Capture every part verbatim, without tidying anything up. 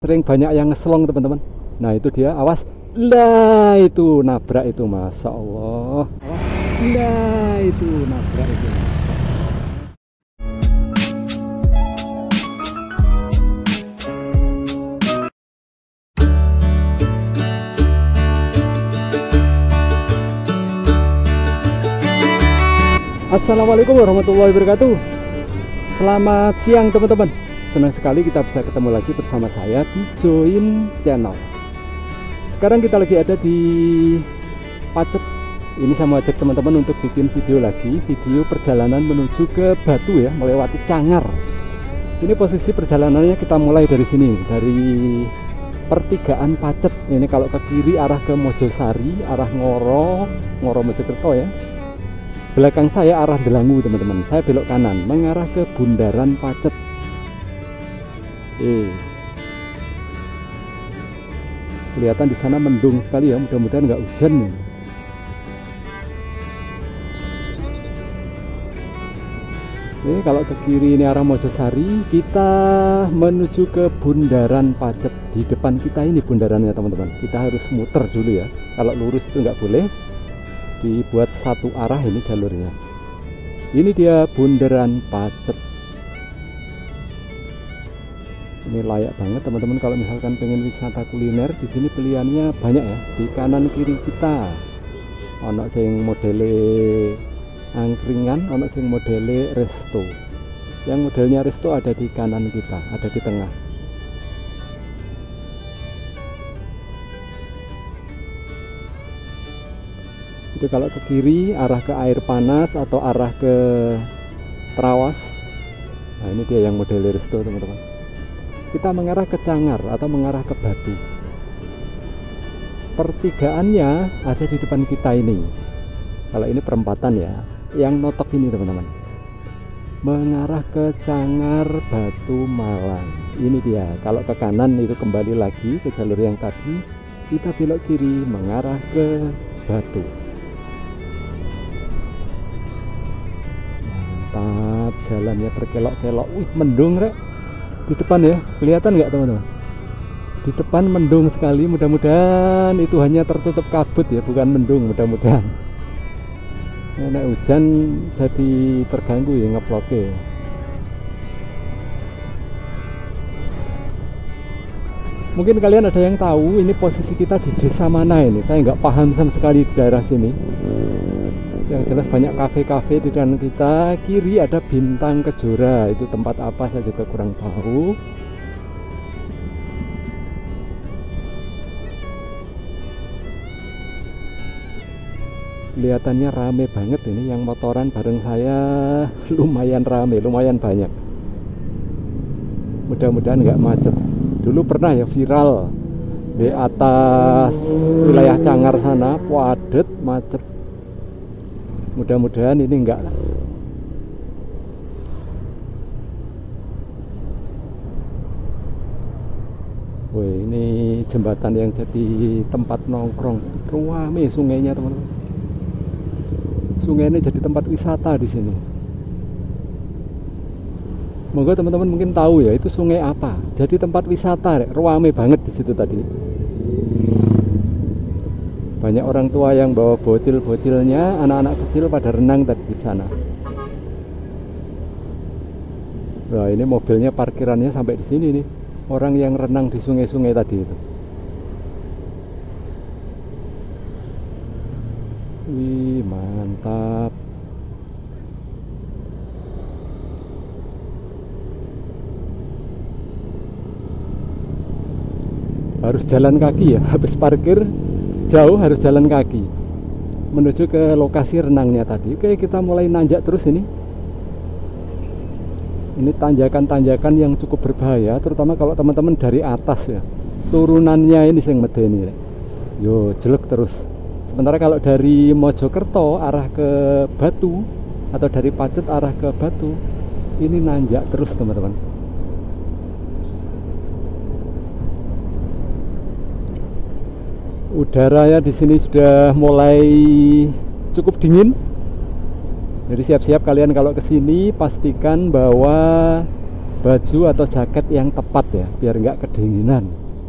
sering banyak yang ngeslong teman-teman. Nah itu dia, awas. Lah itu nabrak itu, Masya Allah. Awas. Lah itu nabrak itu, Masya Allah. Assalamualaikum warahmatullahi wabarakatuh. Selamat siang teman-teman. Senang sekali kita bisa ketemu lagi bersama saya di Join Channel. Sekarang kita lagi ada di Pacet. Ini saya mau ajak teman-teman untuk bikin video lagi, video perjalanan menuju ke Batu ya, melewati Cangar. Ini posisi perjalanannya kita mulai dari sini, dari pertigaan Pacet. Ini kalau ke kiri arah ke Mojosari, arah Ngoro, Ngoro Mojokerto ya. Belakang saya arah Delangu teman-teman. Saya belok kanan mengarah ke Bundaran Pacet. Eh, kelihatan di sana mendung sekali ya. Mudah-mudahan nggak hujan nih. Oke, kalau ke kiri ini arah Mojosari, kita menuju ke Bundaran Pacet. Di depan kita ini bundarannya teman-teman. Kita harus muter dulu ya. Kalau lurus itu nggak boleh. Dibuat satu arah ini jalurnya. Ini dia Bundaran Pacet. Ini layak banget teman-teman kalau misalkan pengen wisata kuliner. Di sini pilihannya banyak ya. Di kanan kiri kita ono sing modele angkringan, ono sing modele resto. Yang modelnya resto ada di kanan kita, ada di tengah. Itu kalau ke kiri arah ke air panas atau arah ke Trawas. Nah ini dia yang model resto teman-teman. Kita mengarah ke Cangar atau mengarah ke Batu. Pertigaannya ada di depan kita ini. Kalau ini perempatan ya, yang notok ini teman-teman, mengarah ke Cangar, Batu, Malang. Ini dia. Kalau ke kanan itu kembali lagi ke jalur yang tadi. Kita belok kiri mengarah ke Batu. Mantap, jalannya berkelok-kelok. Wih, mendung rek di depan ya, kelihatan nggak teman-teman? Di depan mendung sekali. Mudah-mudahan itu hanya tertutup kabut ya, bukan mendung. Mudah-mudahan nek hujan jadi terganggu ya ngebloknya. Mungkin kalian ada yang tahu ini posisi kita di desa mana ini. Saya nggak paham sama sekali di daerah sini. Yang jelas banyak kafe-kafe di kanan kita. Kiri ada Bintang Kejora. Itu tempat apa saya juga kurang tahu. Kelihatannya rame banget ini. Yang motoran bareng saya lumayan rame, lumayan banyak. Mudah-mudahan nggak macet. Dulu pernah ya viral di atas wilayah Cangar sana, padet macet. Mudah-mudahan ini enggak lah. Wih, ini jembatan yang jadi tempat nongkrong. Rame sungainya teman-teman. Sungai ini jadi tempat wisata di sini. Moga teman-teman mungkin tahu ya itu sungai apa. Jadi tempat wisata, rame banget di situ tadi. Banyak orang tua yang bawa bocil-bocilnya, anak-anak kecil pada renang tadi di sana. Nah, ini mobilnya parkirannya sampai di sini nih. Orang yang renang di sungai-sungai tadi itu. Wih, mantap. Harus jalan kaki ya, habis parkir jauh harus jalan kaki menuju ke lokasi renangnya tadi. Oke, kita mulai nanjak terus ini. Ini tanjakan-tanjakan yang cukup berbahaya, terutama kalau teman-teman dari atas ya. Turunannya ini yang medeni. Yo, jelek terus. Sementara kalau dari Mojokerto arah ke Batu atau dari Pacet arah ke Batu, ini nanjak terus teman-teman. Udaranya di sini sudah mulai cukup dingin. Jadi siap-siap kalian kalau ke sini pastikan bahwa baju atau jaket yang tepat ya, biar nggak kedinginan.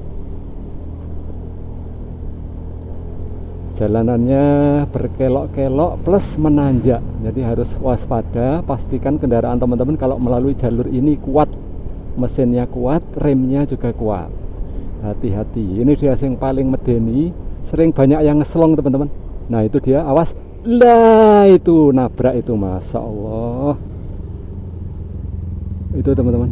Jalanannya berkelok-kelok plus menanjak, jadi harus waspada. Pastikan kendaraan teman-teman kalau melalui jalur ini kuat, mesinnya kuat, remnya juga kuat. Hati-hati, ini dia yang paling medeni, sering banyak yang ngeslong teman-teman. Nah itu dia, awas, lah itu nabrak itu, masya Allah. Itu teman-teman,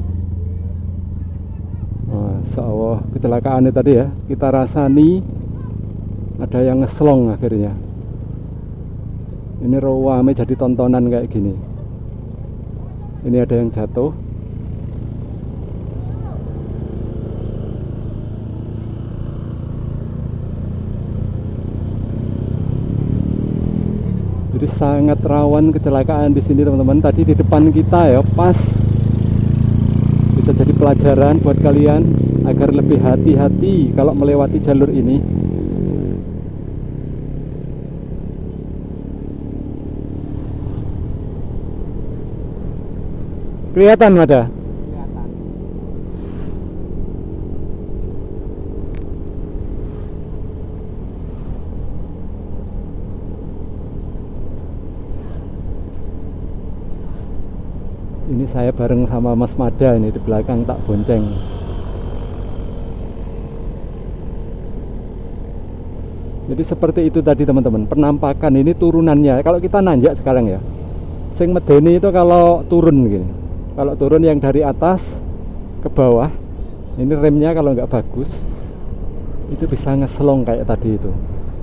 masya Allah, kecelakaannya tadi ya, kita rasani. Ada yang ngeslong akhirnya. Ini rame jadi tontonan kayak gini. Ini ada yang jatuh. Jadi sangat rawan kecelakaan di sini teman-teman. Tadi di depan kita ya, pas. Bisa jadi pelajaran buat kalian agar lebih hati-hati kalau melewati jalur ini. Kelihatan ada? Kelihatan. Ini saya bareng sama Mas Mada ini di belakang tak bonceng. Jadi seperti itu tadi teman-teman, penampakan ini turunannya. Kalau kita nanjak sekarang ya, sing medeni itu kalau turun gini. Kalau turun yang dari atas ke bawah, ini remnya kalau nggak bagus, itu bisa ngeslong kayak tadi itu.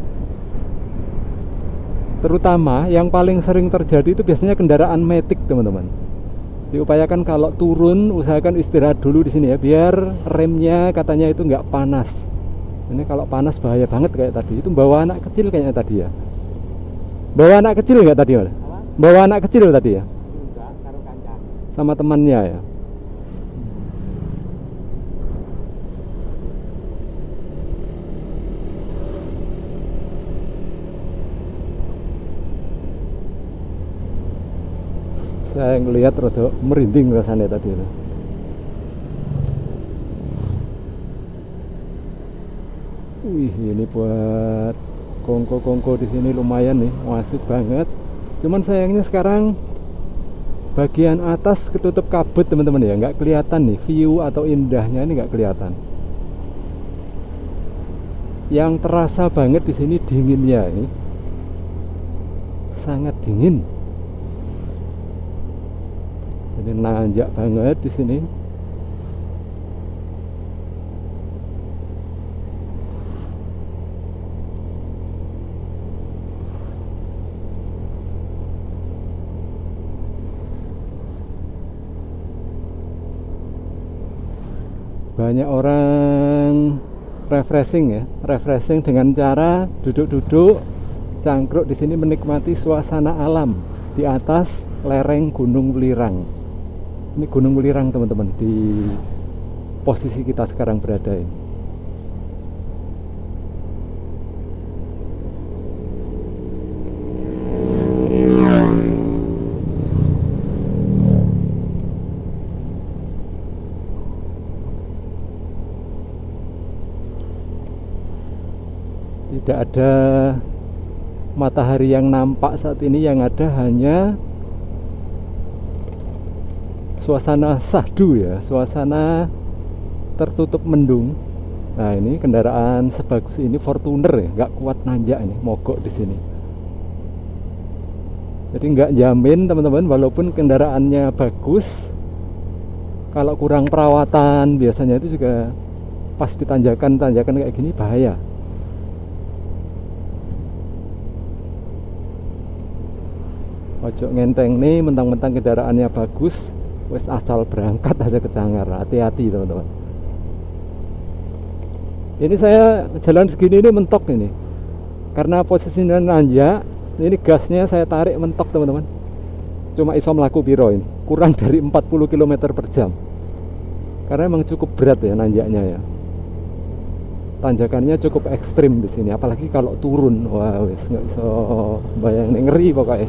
Terutama yang paling sering terjadi itu biasanya kendaraan matic teman-teman. Diupayakan kalau turun, usahakan istirahat dulu di sini ya, biar remnya katanya itu nggak panas. Ini kalau panas bahaya banget kayak tadi. Itu bawa anak kecil kayaknya tadi ya. Bawa anak kecil nggak tadi Mas? Bawa anak kecil tadi ya? Sama temannya ya. Saya ngelihat rada merinding rasanya tadi itu. Wih, ini buat kongko-kongko di sini lumayan nih, asik banget. Cuman sayangnya sekarang bagian atas ketutup kabut teman-teman ya, nggak kelihatan nih view atau indahnya, ini nggak kelihatan. Yang terasa banget di sini dinginnya ini, sangat dingin. Jadi nanjak banget di sini. Banyak orang refreshing ya, refreshing dengan cara duduk-duduk cangkruk di sini menikmati suasana alam di atas lereng Gunung Welirang. Ini Gunung Welirang teman-teman, di posisi kita sekarang berada ini. Tidak ada matahari yang nampak saat ini, yang ada hanya suasana sahdu ya, suasana tertutup mendung. Nah ini kendaraan sebagus ini Fortuner ya, nggak kuat nanjak ini, mogok di sini. Jadi nggak jamin teman-teman, walaupun kendaraannya bagus, kalau kurang perawatan biasanya itu juga pas ditanjakan-tanjakan kayak gini bahaya. Ojo ngenteng nih, mentang-mentang kendaraannya bagus, wes asal berangkat aja kecangar. Hati-hati teman-teman. Ini saya jalan segini ini mentok ini, karena posisinya nanjak. Ini gasnya saya tarik mentok teman-teman. Cuma iso melaku piro ini, kurang dari empat puluh kilometer per jam. Karena emang cukup berat ya nanjaknya ya. Tanjakannya cukup ekstrim di sini, apalagi kalau turun. Wah wes nggak iso bayangin, ngeri pokoknya.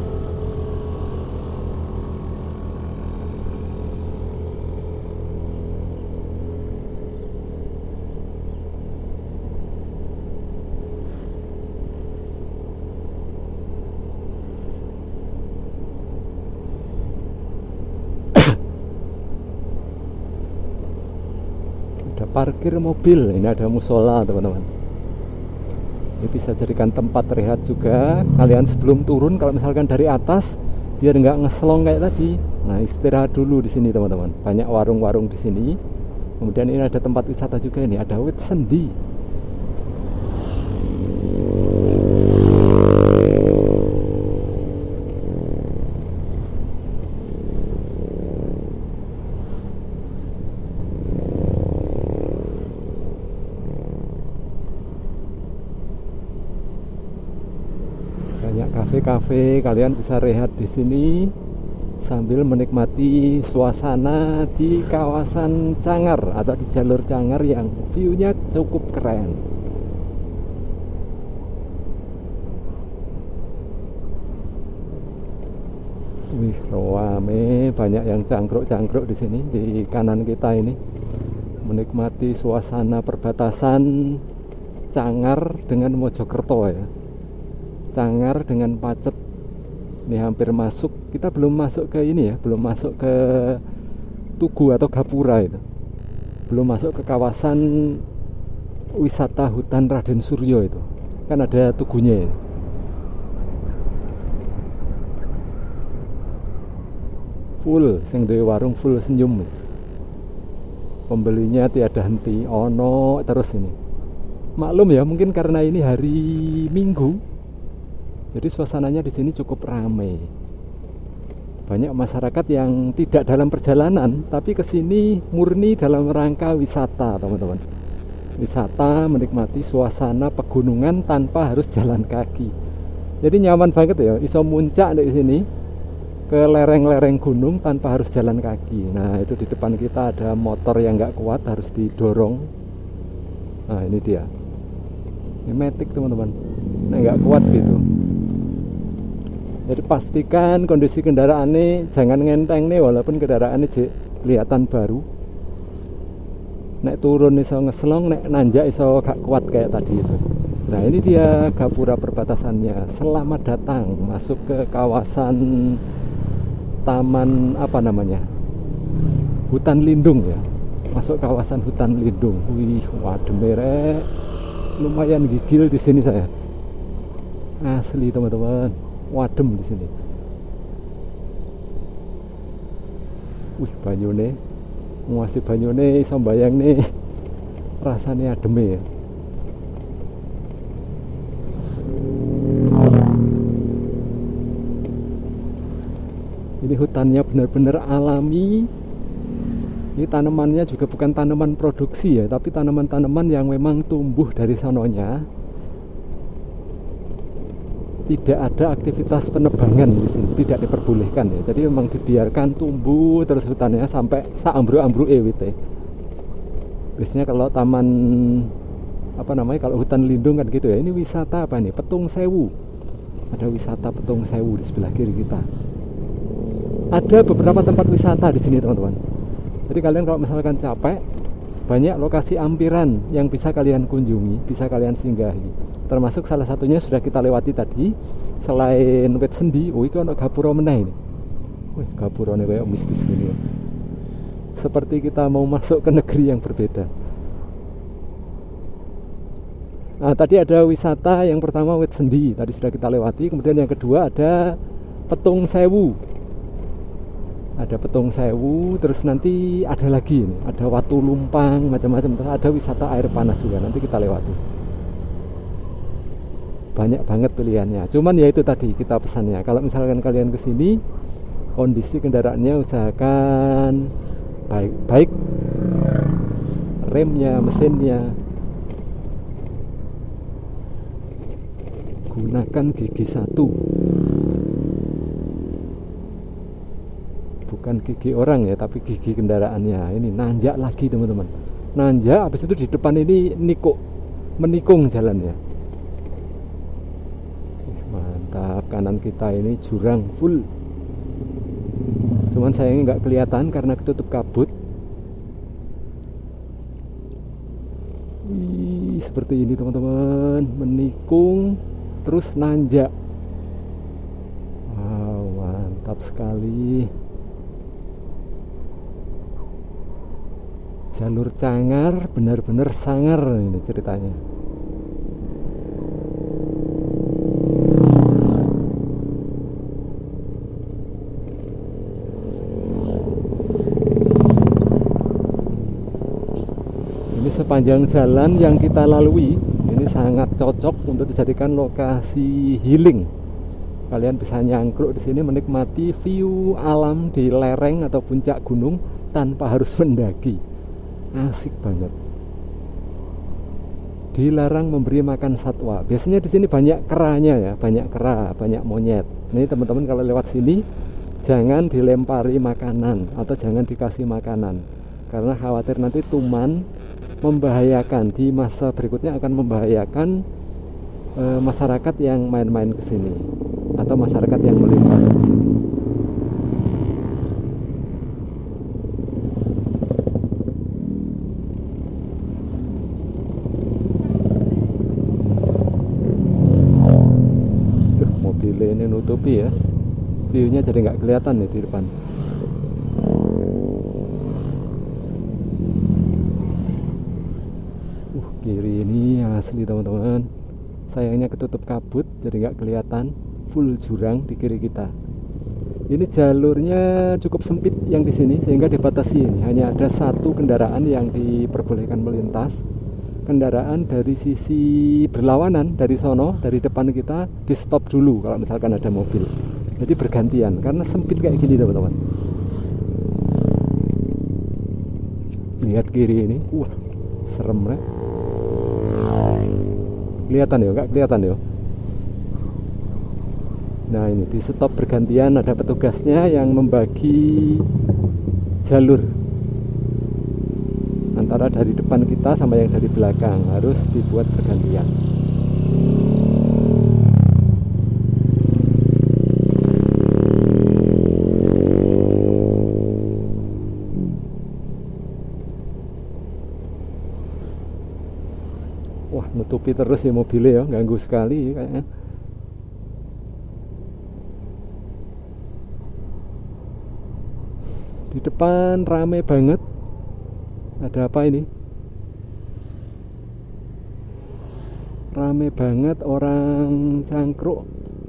parkir mobil. Ini ada musola teman-teman. Ini bisa jadikan tempat rehat juga. Kalian sebelum turun kalau misalkan dari atas biar nggak ngeselong kayak tadi. Nah, istirahat dulu di sini teman-teman. Banyak warung-warung di sini. Kemudian ini ada tempat wisata juga, ini ada wit sendi. Banyak kafe-kafe, kalian bisa rehat di sini sambil menikmati suasana di kawasan Cangar atau di jalur Cangar yang view-nya cukup keren. Wih, rame, banyak yang cangkruk-cangkruk di sini di kanan kita ini, menikmati suasana perbatasan Cangar dengan Mojokerto ya. Cangar dengan Pacet. Ini hampir masuk, kita belum masuk ke ini ya, belum masuk ke Tugu atau Gapura itu. Belum masuk ke kawasan wisata hutan Raden Suryo itu. Kan ada tugunya ya. Full, sing duwe warung full senyum. Pembelinya tiada henti, ono terus ini. Maklum ya, mungkin karena ini hari Minggu. Jadi suasananya di sini cukup ramai. Banyak masyarakat yang tidak dalam perjalanan, tapi ke sini murni dalam rangka wisata, teman-teman. Wisata menikmati suasana pegunungan tanpa harus jalan kaki. Jadi nyaman banget ya, iso muncak di sini ke lereng-lereng gunung tanpa harus jalan kaki. Nah, itu di depan kita ada motor yang nggak kuat, harus didorong. Nah, ini dia. Ini matic, teman-teman. Nah, nggak kuat gitu. Jadi pastikan kondisi kendaraan ini jangan ngenteng nih, walaupun kendaraan ini kelihatan baru. Nek turun iso ngeselong, nek nanjak iso gak kuat kayak tadi itu. Nah, ini dia Gapura perbatasannya. Selamat datang masuk ke kawasan taman apa namanya? Hutan lindung ya. Masuk kawasan hutan lindung. Wih, waduh merek. Lumayan gigil di sini saya. Asli teman-teman. Wadem di sini. Wih, banyune, nguasi banyune, iso mbayang nih, rasanya adem ya. Ini hutannya benar-benar alami. Ini tanamannya juga bukan tanaman produksi ya, tapi tanaman-tanaman yang memang tumbuh dari sononya. Tidak ada aktivitas penebangan di sini, tidak diperbolehkan ya. Jadi memang dibiarkan tumbuh terus hutannya sampai saambru-ambru ewite. Biasanya kalau taman apa namanya, kalau hutan lindung kan gitu ya. Ini wisata apa nih? Petung Sewu. Ada wisata Petung Sewu di sebelah kiri kita. Ada beberapa tempat wisata di sini, teman-teman. Jadi kalian kalau misalkan capek, banyak lokasi ampiran yang bisa kalian kunjungi, bisa kalian singgahi. Termasuk salah satunya sudah kita lewati tadi. Selain wit sendi, oh itu ada Gapura meneh ini. Wih, Gapura ini kayak mistis gini ya. Seperti kita mau masuk ke negeri yang berbeda. Nah, tadi ada wisata yang pertama wit sendi, tadi sudah kita lewati. Kemudian yang kedua ada Petung Sewu. Ada Petung Sewu, terus nanti ada lagi ini, ada Watu Lumpang, macam-macam. Terus ada wisata air panas juga, nanti kita lewati. Banyak banget pilihannya. Cuman ya itu tadi kita pesannya, kalau misalkan kalian kesini, kondisi kendaraannya usahakan baik-baik, remnya, mesinnya. Gunakan gigi satu, bukan gigi orang ya, tapi gigi kendaraannya. Ini nanjak lagi teman-teman, nanjak. Habis itu di depan ini nikuk, menikung jalannya. Mantap, kanan kita ini jurang full. Cuman sayangnya nggak kelihatan karena ketutup kabut. Wih, seperti ini teman-teman, menikung terus nanjak. Wow, mantap sekali. Jalur Cangar benar-benar sangar ini ceritanya. Ini sepanjang jalan yang kita lalui ini sangat cocok untuk dijadikan lokasi healing. Kalian bisa nyangkruk di sini menikmati view alam di lereng atau puncak gunung tanpa harus mendaki. Asik banget. Dilarang memberi makan satwa. Biasanya di sini banyak keranya ya, banyak kera, banyak monyet. Ini teman-teman kalau lewat sini jangan dilempari makanan atau jangan dikasih makanan karena khawatir nanti tuman membahayakan, di masa berikutnya akan membahayakan e, masyarakat yang main-main ke sini atau masyarakat yang melintas ke sini. Duh, mobil ini nutupi ya, view-nya jadi nggak kelihatan nih di depan. Uh, kiri ini asli teman-teman. Sayangnya ketutup kabut jadi nggak kelihatan. Full jurang di kiri kita. Ini jalurnya cukup sempit yang di sini sehingga dibatasi ini. Hanya ada satu kendaraan yang diperbolehkan melintas. Kendaraan dari sisi berlawanan dari sono, dari depan kita di stop dulu kalau misalkan ada mobil. Jadi bergantian karena sempit kayak gini teman-teman. Lihat kiri ini, wah serem ya. Kelihatan ya, nggak kelihatan ya. Nah ini di stop bergantian, ada petugasnya yang membagi jalur antara dari depan kita sama yang dari belakang, harus dibuat bergantian. Wah nutupi terus ya mobilnya ya, ganggu sekali kayaknya. Di depan rame banget. Ada apa ini? Rame banget orang cangkruk.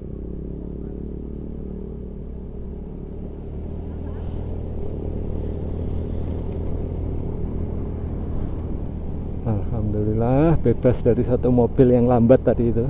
Alhamdulillah bebas dari satu mobil yang lambat tadi itu.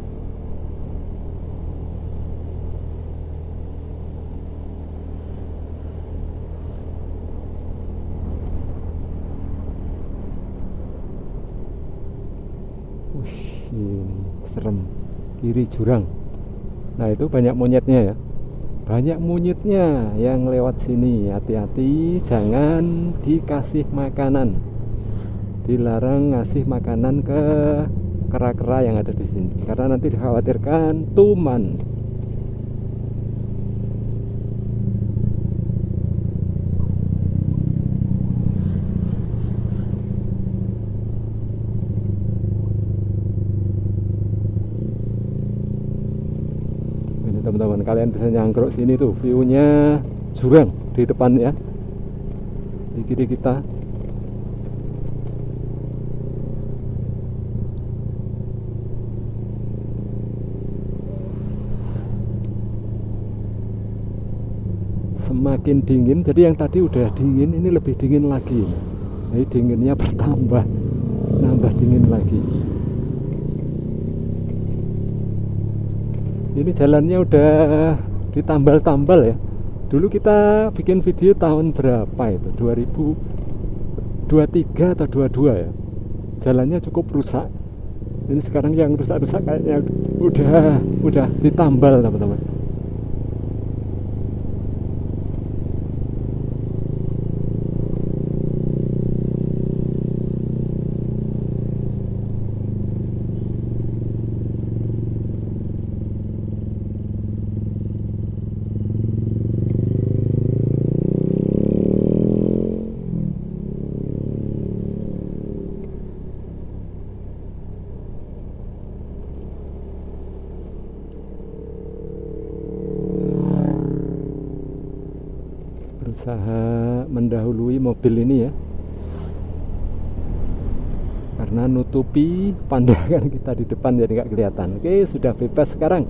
Ini serem, kiri jurang. Nah itu banyak monyetnya ya, banyak monyetnya yang lewat sini. Hati-hati, jangan dikasih makanan, dilarang ngasih makanan ke kera-kera yang ada di sini karena nanti dikhawatirkan tuman. Teman-teman kalian bisa nyangkruk sini tuh, view-nya jurang di depan ya, di kiri kita. Semakin dingin, jadi yang tadi udah dingin ini lebih dingin lagi. Jadi dinginnya bertambah, nambah dingin lagi. Ini jalannya udah ditambal-tambal ya. Dulu kita bikin video tahun berapa itu? dua ribu dua puluh tiga atau dua puluh dua ya. Jalannya cukup rusak. Ini sekarang yang rusak-rusak kayaknya udah udah ditambal teman-teman. Berusaha mendahului mobil ini ya. karena nutupi pandangan kita di depan jadi nggak kelihatan. Oke, sudah bebas sekarang.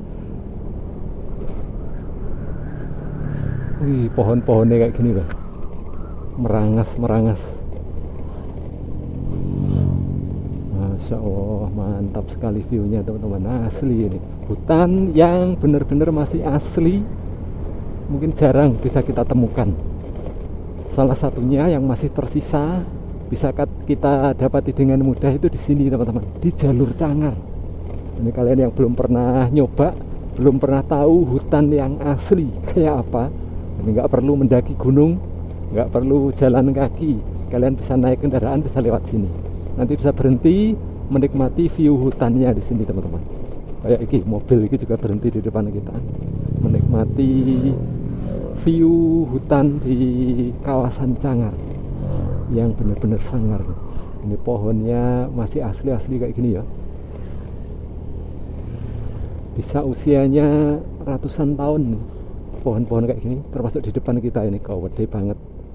Wih, pohon-pohonnya kayak gini loh, merangas-merangas. Masya Allah, mantap sekali view-nya teman-teman. Asli ini hutan yang benar-benar masih asli, mungkin jarang bisa kita temukan. Salah satunya yang masih tersisa bisa kita dapati dengan mudah itu di sini teman-teman, di jalur Cangar. Ini kalian yang belum pernah nyoba, belum pernah tahu hutan yang asli kayak apa, ini nggak perlu mendaki gunung, nggak perlu jalan kaki, kalian bisa naik kendaraan, bisa lewat sini. Nanti bisa berhenti menikmati view hutannya di sini teman-teman. Kayak ini mobil ini juga berhenti di depan kita, menikmati view hutan di kawasan Cangar yang benar-benar sangar. Ini pohonnya masih asli-asli kayak gini ya, bisa usianya ratusan tahun nih pohon-pohon kayak gini, termasuk di depan kita ini gede banget.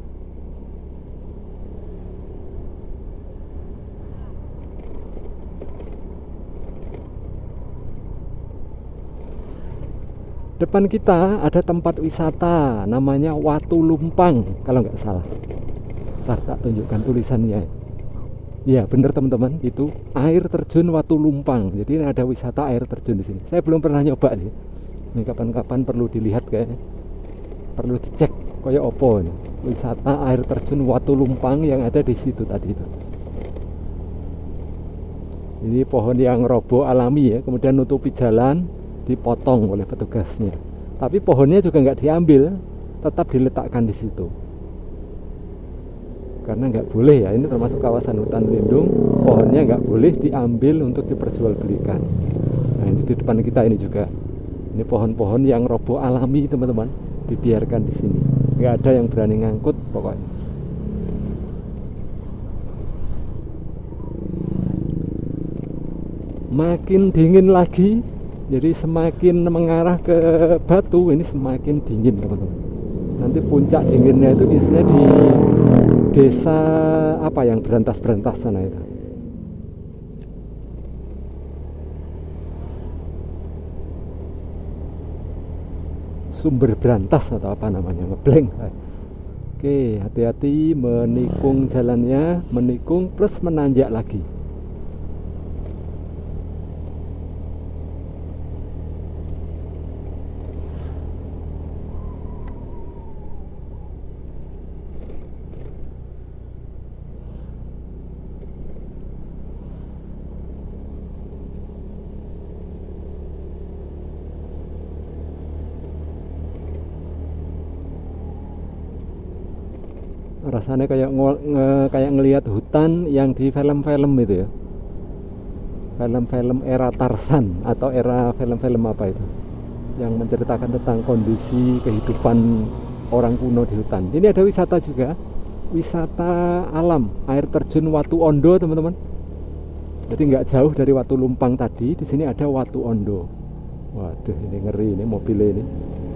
Depan kita ada tempat wisata namanya Watu Lumpang kalau nggak salah. Ntar tak tunjukkan tulisannya. Ya bener teman-teman, itu air terjun Watu Lumpang. Jadi ada wisata air terjun di sini. Saya belum pernah nyoba nih. Ini kapan-kapan perlu dilihat kayaknya, perlu dicek kayak opo nih. Wisata air terjun Watu Lumpang yang ada di situ tadi itu. Ini pohon yang roboh alami ya, kemudian nutupi jalan, dipotong oleh petugasnya. Tapi pohonnya juga nggak diambil, tetap diletakkan di situ. Karena nggak boleh ya, ini termasuk kawasan hutan lindung, pohonnya nggak boleh diambil untuk diperjualbelikan. Nah ini di depan kita ini juga. Ini pohon-pohon yang roboh alami teman-teman, dibiarkan di sini. Nggak ada yang berani ngangkut pokoknya. Makin dingin lagi, jadi semakin mengarah ke batu ini semakin dingin teman-teman. Nanti puncak dinginnya itu biasanya di desa apa yang berantas-berantas sana itu. Sumber Berantas atau apa namanya, ngeblank. Oke, hati-hati menikung jalannya, menikung plus menanjak lagi. Rasanya kayak nge, kayak ngelihat hutan yang di film-film itu ya, film-film era Tarzan atau era film-film apa itu yang menceritakan tentang kondisi kehidupan orang kuno di hutan. Ini ada wisata juga, wisata alam air terjun Watu Ondo teman-teman. Jadi nggak jauh dari Watu Lumpang tadi, di sini ada Watu Ondo. Waduh ini ngeri ini mobilnya ini.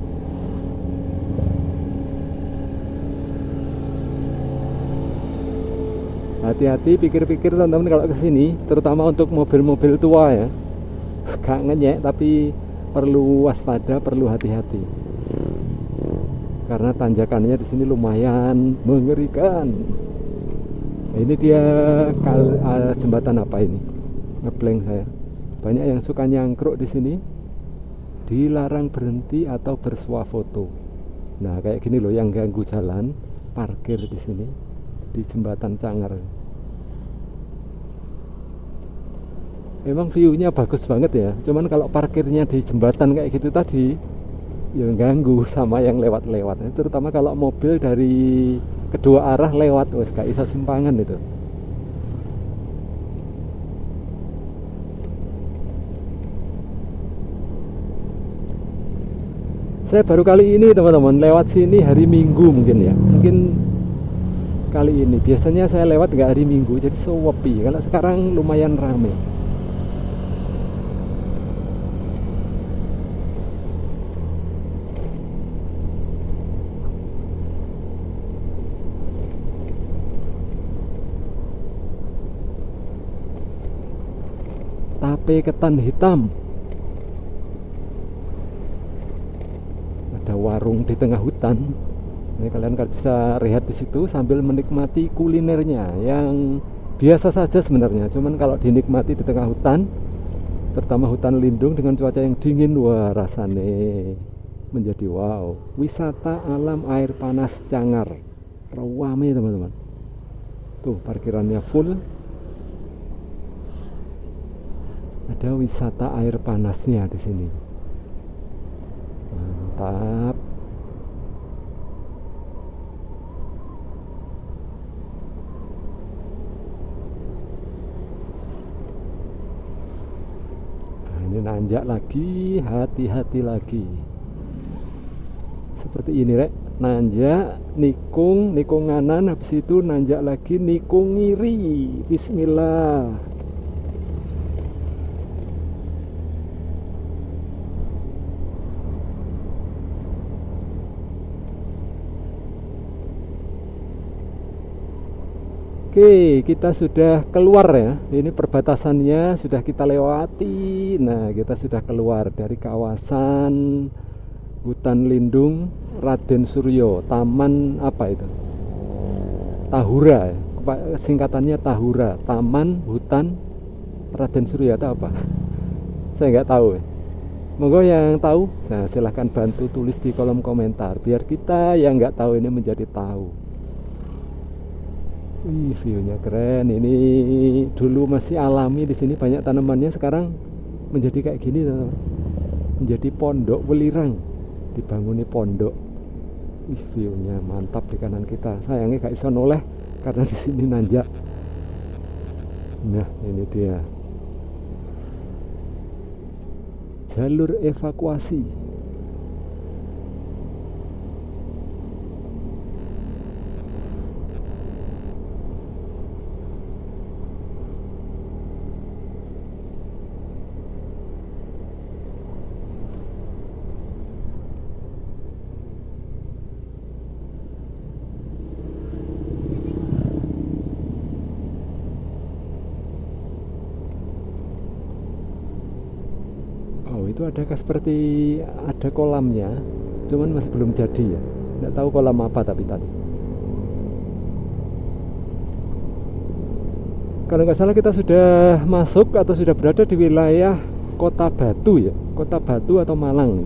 Hati-hati, pikir-pikir teman-teman kalau kesini, terutama untuk mobil-mobil tua ya, gak ngenyek tapi perlu waspada, perlu hati-hati karena tanjakannya di sini lumayan mengerikan. Ini dia kal, uh, jembatan apa ini? Ngeblank saya. Banyak yang suka nyangkruk di sini, dilarang berhenti atau bersuah foto. Nah kayak gini loh yang ganggu jalan, parkir di sini di jembatan Cangar. Memang view-nya bagus banget ya, cuman kalau parkirnya di jembatan kayak gitu tadi ya ganggu sama yang lewat-lewat, terutama kalau mobil dari kedua arah lewat, wes gak bisa simpangan itu. Saya baru kali ini teman-teman lewat sini hari Minggu mungkin ya, mungkin kali ini. Biasanya saya lewat nggak hari Minggu, jadi sepi. Kalau sekarang lumayan rame. tape ketan hitam. Ada warung di tengah hutan. Ini kalian kan bisa rehat di situ sambil menikmati kulinernya yang biasa saja sebenarnya. Cuman kalau dinikmati di tengah hutan, terutama hutan lindung dengan cuaca yang dingin, wah rasanya menjadi wow. Wisata alam air panas Cangar, rame teman-teman. Tuh parkirannya full. Ada wisata air panasnya di sini. Mantap. Nah, ini nanjak lagi, hati-hati lagi. Seperti ini rek, nanjak, nikung, nikung nganan, habis itu nanjak lagi, nikung ngiri. Bismillah. Oke, kita sudah keluar ya. Ini perbatasannya sudah kita lewati. Nah, kita sudah keluar dari kawasan hutan lindung Raden Suryo. Taman apa itu? Tahura ya. Singkatannya Tahura. Taman Hutan Raden Suryo atau apa? Saya nggak tahu ya. Monggo yang tahu, nah silahkan bantu tulis di kolom komentar. Biar kita yang nggak tahu ini menjadi tahu. Wih, view-nya keren. Ini dulu masih alami di sini, banyak tanamannya, sekarang menjadi kayak gini, teman-teman. Menjadi pondok welirang, dibanguni pondok. Wih, view-nya mantap di kanan kita. Sayangnya gak bisa noleh karena di sini nanjak. Nah, ini dia. Jalur evakuasi. Itu adakah seperti ada kolamnya, cuman masih belum jadi ya, nggak tahu kolam apa. Tapi tadi kalau nggak salah kita sudah masuk atau sudah berada di wilayah Kota Batu ya, Kota Batu atau Malang.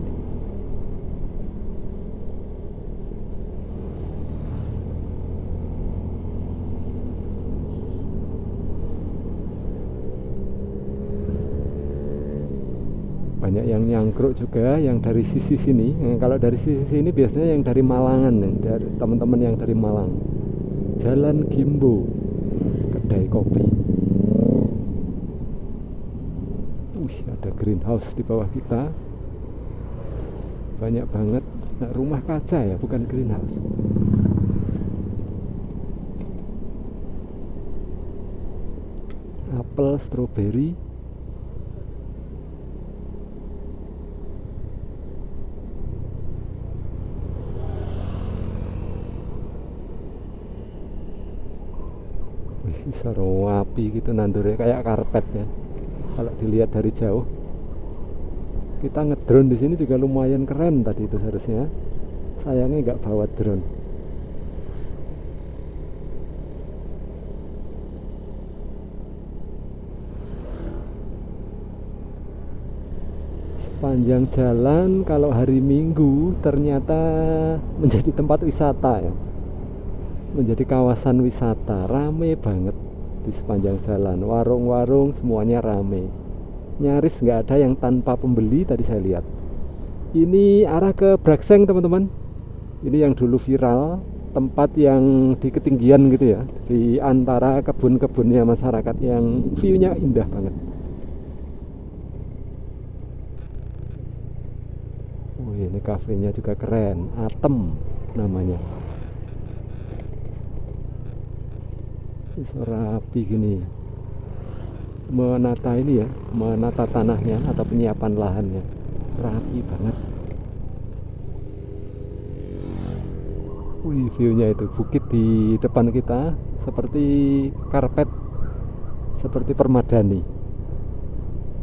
Banyak yang nyangkruk juga yang dari sisi sini. Nah, kalau dari sisi sini biasanya yang dari Malangan ya, dari teman-teman yang dari Malang. Jalan Gimbo, kedai kopi. Wih, ada greenhouse di bawah kita. Banyak banget. Nah, rumah kaca ya, bukan greenhouse. Apel, stroberi. Seru api gitu nandurnya kayak karpet ya. Kalau dilihat dari jauh, kita ngedrone di sini juga lumayan keren tadi itu seharusnya. Sayangnya nggak bawa drone. Sepanjang jalan kalau hari Minggu ternyata menjadi tempat wisata ya. Menjadi kawasan wisata, rame banget di sepanjang jalan, warung-warung semuanya rame, nyaris nggak ada yang tanpa pembeli tadi saya lihat. Ini arah ke Brakseng teman-teman, ini yang dulu viral, tempat yang di ketinggian gitu ya, di antara kebun-kebunnya masyarakat yang view-nya indah banget. Oh, ini kafenya juga keren, Atem namanya. Rapi gini, menata ini ya, menata tanahnya atau penyiapan lahannya, rapi banget. Wih, view-nya itu bukit di depan kita seperti karpet, seperti permadani.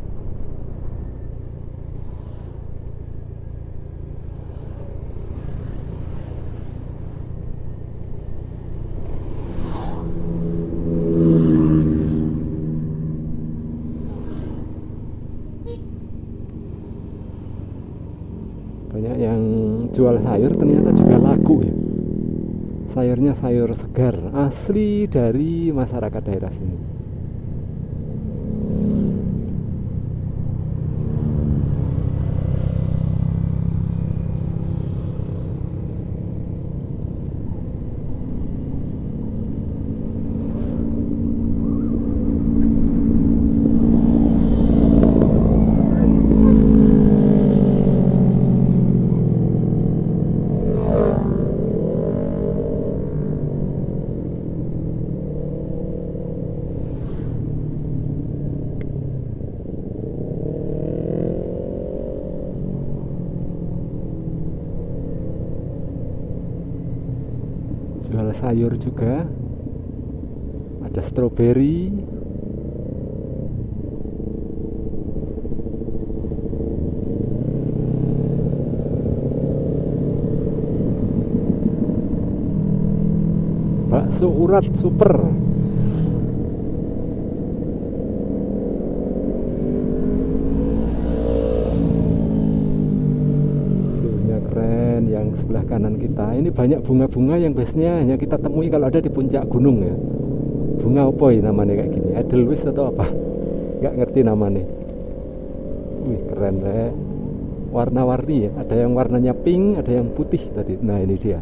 jual sayur ternyata juga laku ya. Sayurnya sayur segar asli dari masyarakat daerah sini. Jual sayur juga, ada stroberi, bakso urat super. Keren yang sebelah kanan kita ini banyak bunga-bunga yang biasanya hanya kita temui kalau ada di puncak gunung ya. Bunga apa ya namanya kayak gini, edelweiss atau apa, nggak ngerti namanya. Wih keren deh, warna-warni ya, ada yang warnanya pink, ada yang putih tadi. Nah ini dia,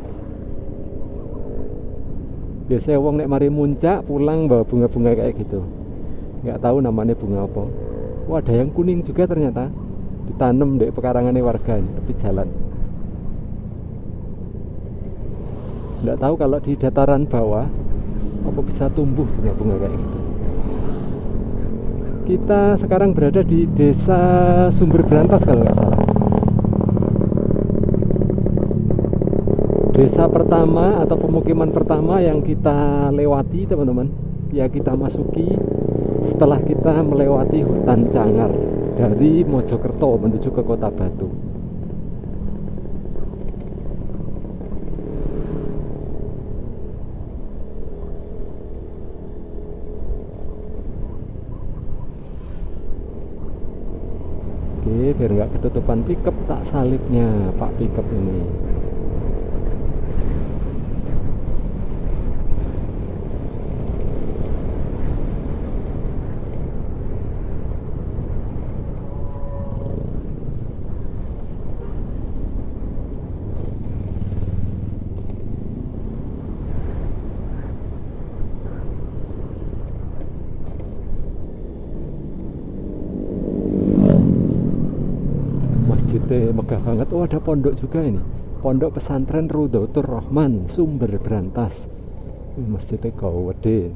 biasanya wong nek mari muncak pulang bawa bunga-bunga kayak gitu, nggak tahu namanya bunga apa. Wah ada yang kuning juga ternyata, ditanam di pekarangannya warga ini, tepi jalan. Nggak tahu kalau di dataran bawah apa bisa tumbuh bunga-bunga kayak gitu. Kita sekarang berada di desa Sumber Berantas kalau nggak salah. Desa pertama atau pemukiman pertama yang kita lewati teman-teman, ya kita masuki setelah kita melewati hutan Cangar dari Mojokerto menuju ke Kota Batu. Oke, biar nggak ketutupan pickup, tak salibnya Pak pickup ini. Masjidnya megah banget. Oh ada pondok juga ini, Pondok Pesantren Rudotur Rahman Sumber Berantas. Masjidnya gede.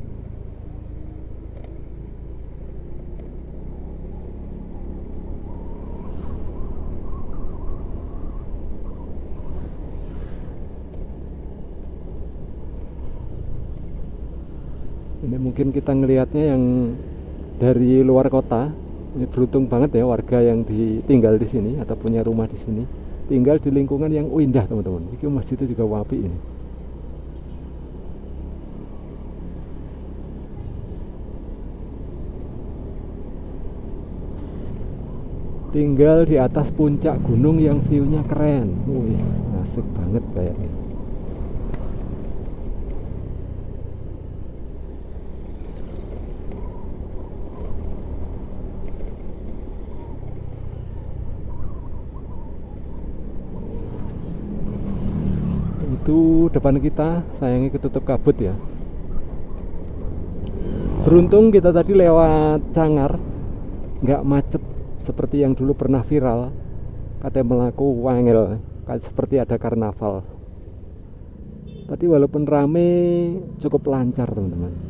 Ini mungkin kita ngelihatnya yang dari luar kota. Ini beruntung banget ya warga yang tinggal di sini atau punya rumah di sini, tinggal di lingkungan yang indah teman-teman. Ini masjidnya juga wapi ini. Tinggal di atas puncak gunung yang view-nya keren. Wih, asik banget kayaknya. Itu depan kita sayangnya ketutup kabut ya. Beruntung kita tadi lewat Cangar, nggak macet seperti yang dulu pernah viral katanya melaku wangel, kayak seperti ada karnaval. Tadi walaupun rame cukup lancar teman-teman.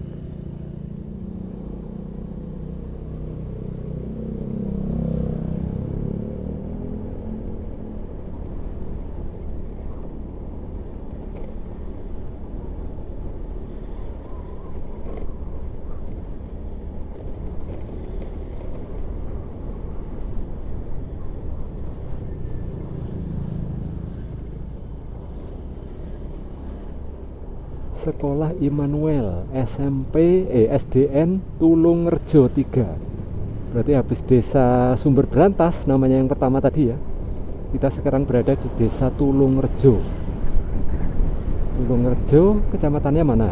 Sekolah Immanuel S M P eh S D N Tulungerjo tiga. Berarti habis desa Sumber Berantas namanya yang pertama tadi ya. Kita sekarang berada di Desa Tulungrejo. Tulungrejo, kecamatannya mana?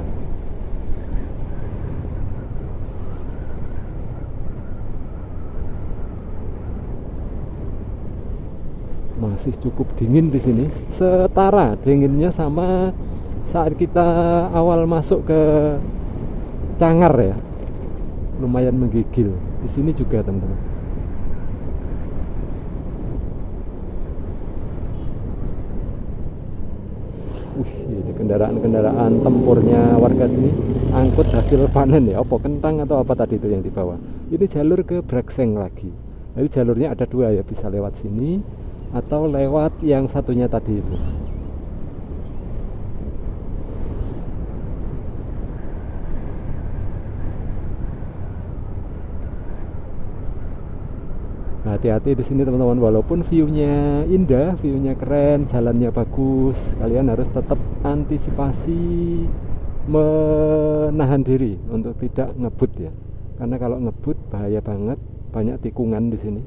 Masih cukup dingin di sini. Setara dinginnya sama saat kita awal masuk ke Cangar ya. Lumayan menggigil. Di sini juga, teman-teman. Wih, ini kendaraan-kendaraan tempurnya warga sini, angkut hasil panen ya, apa kentang atau apa tadi itu yang dibawa. Ini jalur ke Brakseng lagi. Jadi jalurnya ada dua ya, bisa lewat sini atau lewat yang satunya tadi itu. Hati-hati di sini teman-teman, walaupun view-nya indah, view-nya keren, jalannya bagus, kalian harus tetap antisipasi, menahan diri untuk tidak ngebut ya. Karena kalau ngebut bahaya banget, banyak tikungan di sini.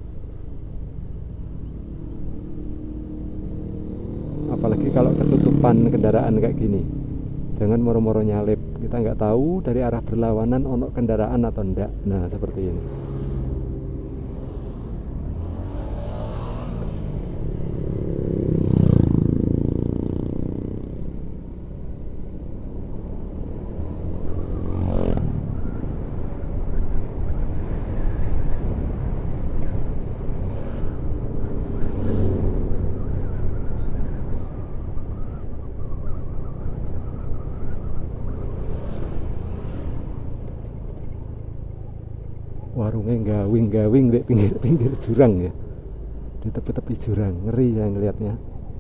Apalagi kalau ketutupan kendaraan kayak gini. Jangan moro-moro nyalip. Kita nggak tahu dari arah berlawanan ono kendaraan atau enggak. Nah, seperti ini. Warungnya gawing-gawing di pinggir-pinggir jurang ya, di tepi-tepi jurang. Ngeri saya ngelihatnya.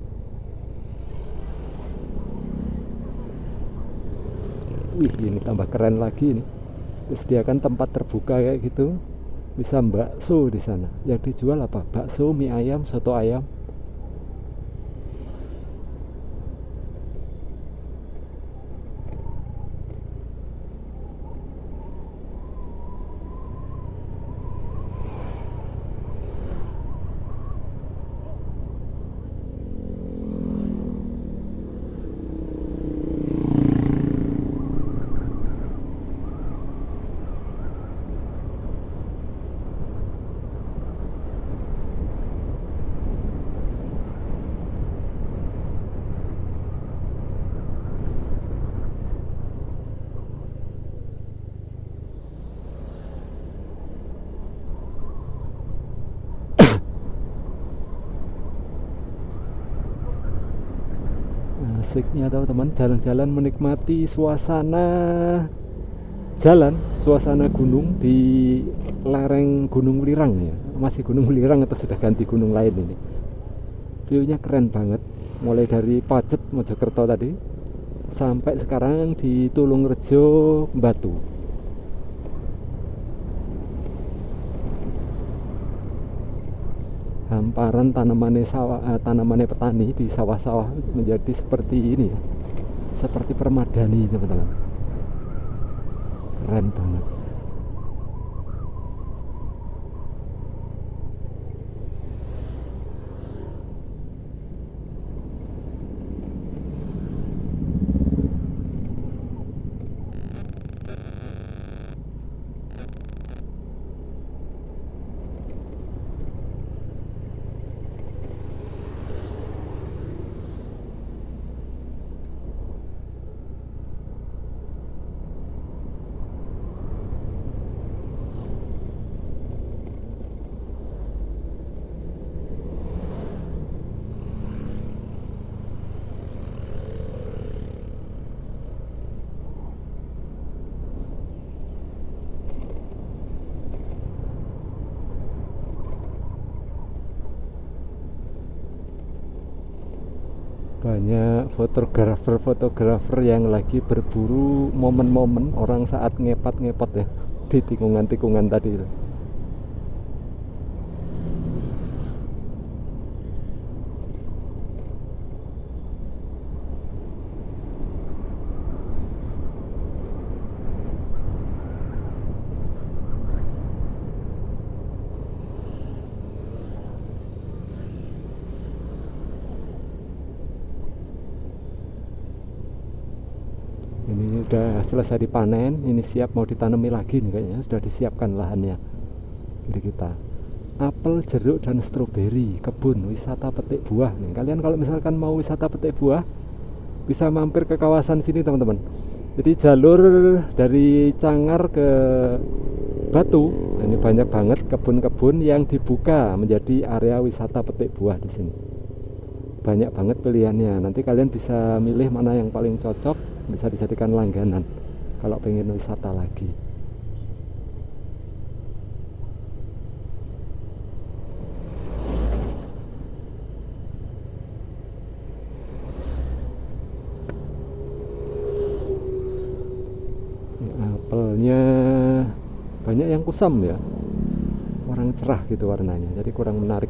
Wih, ini tambah keren lagi nih. Disediakan tempat terbuka kayak gitu, bisa bakso di sana. Yang dijual apa? Bakso, mie ayam, soto ayam. Asiknya teman-teman, jalan-jalan menikmati suasana jalan, suasana gunung di lereng Gunung Welirang ya. Masih Gunung Welirang atau sudah ganti gunung lain ini. View-nya keren banget. Mulai dari Pacet Mojokerto tadi sampai sekarang di Tulungrejo Batu. Hamparan tanamannya sawah, eh, tanamannya petani di sawah-sawah menjadi seperti ini ya, seperti permadani teman-teman. Keren banget. Banyak fotografer-fotografer yang lagi berburu momen-momen orang saat ngepat-ngepot ya di tikungan-tikungan tadi itu. udah selesai dipanen, ini siap mau ditanami lagi nih kayaknya, sudah disiapkan lahannya. Jadi kita apel, jeruk, dan stroberi, kebun wisata petik buah nih. Kalian kalau misalkan mau wisata petik buah bisa mampir ke kawasan sini teman-teman. Jadi jalur dari Cangar ke Batu ini banyak banget kebun-kebun yang dibuka menjadi area wisata petik buah di sini. Banyak banget pilihannya. Nanti kalian bisa milih mana yang paling cocok, bisa dijadikan langganan kalau pengen wisata lagi. Apelnya banyak yang kusam ya, kurang cerah gitu warnanya, jadi kurang menarik.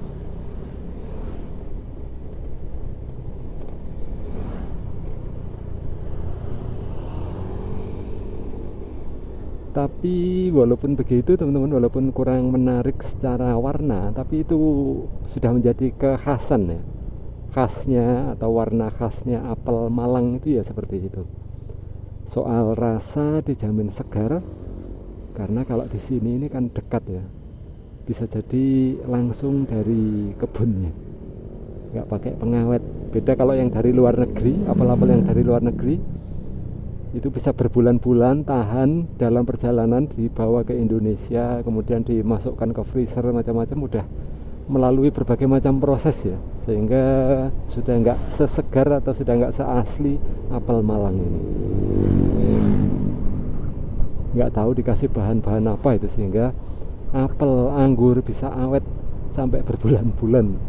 Tapi walaupun begitu teman-teman, walaupun kurang menarik secara warna, tapi itu sudah menjadi kekhasan ya, khasnya atau warna khasnya apel Malang itu ya seperti itu. Soal rasa dijamin segar, karena kalau di sini ini kan dekat ya, bisa jadi langsung dari kebunnya, nggak pakai pengawet. Beda kalau yang dari luar negeri, apel-apel yang dari luar negeri itu bisa berbulan-bulan tahan dalam perjalanan, dibawa ke Indonesia, kemudian dimasukkan ke freezer macam-macam, udah melalui berbagai macam proses ya, sehingga sudah nggak sesegar atau sudah nggak seasli apel Malang ini. Nggak tahu dikasih bahan-bahan apa itu sehingga apel anggur bisa awet sampai berbulan-bulan.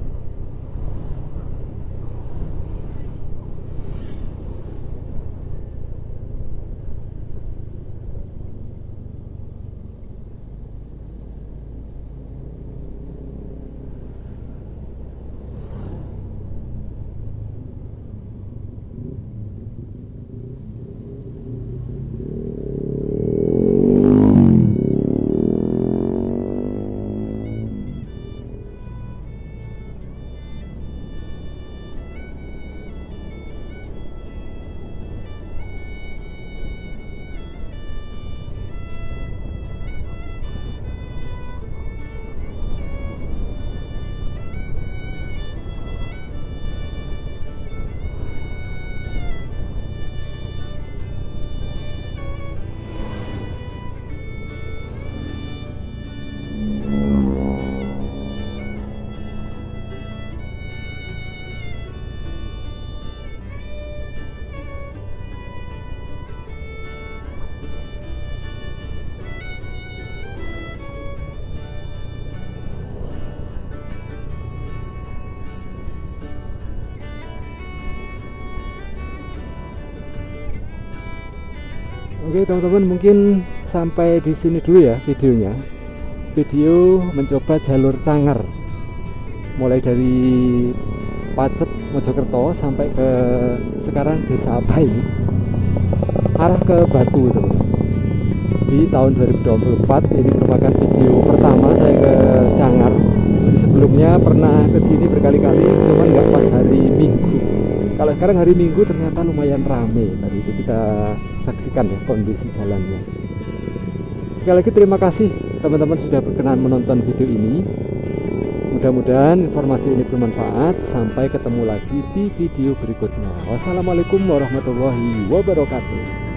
Oke teman-teman, mungkin sampai di sini dulu ya videonya. Video mencoba jalur Cangar, mulai dari Pacet, Mojokerto sampai ke sekarang desa apa ini, arah ke Batu teman-teman. Di tahun dua ribu dua puluh empat ini merupakan video pertama saya ke Cangar. Jadi sebelumnya pernah ke sini berkali-kali, cuman nggak pas hari Minggu. Kalau sekarang hari Minggu ternyata lumayan rame. Tadi itu kita saksikan ya kondisi jalannya. Sekali lagi terima kasih teman-teman sudah berkenan menonton video ini. Mudah-mudahan informasi ini bermanfaat. Sampai ketemu lagi di video berikutnya. Wassalamualaikum warahmatullahi wabarakatuh.